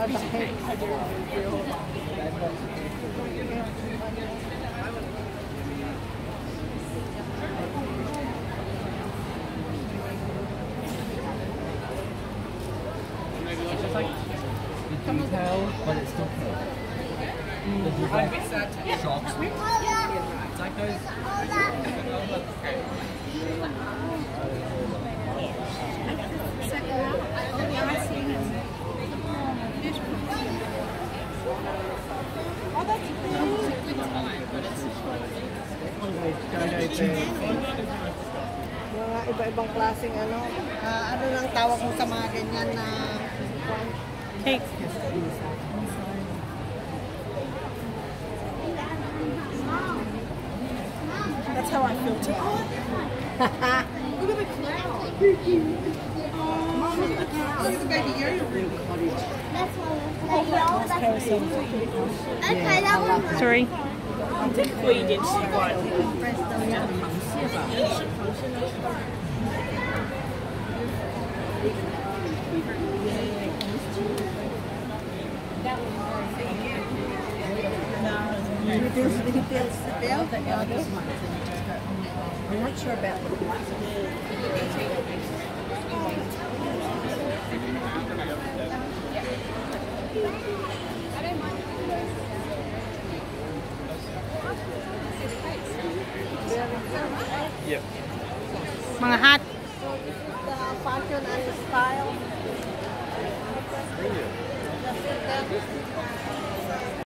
the heck? It's just like the detail, but it's still cool. The design shocks me. It's like those. Mga iba-ibang klaseng ano. Ano lang tawag mo sa mga ganyan na Cake. That's how I feel too. Look at the cloud. Mom, look at the cloud. Look at the baby earring. That's one. Sorry. Details. I'm not sure about the Yep. Mga hat. the fashion and the style.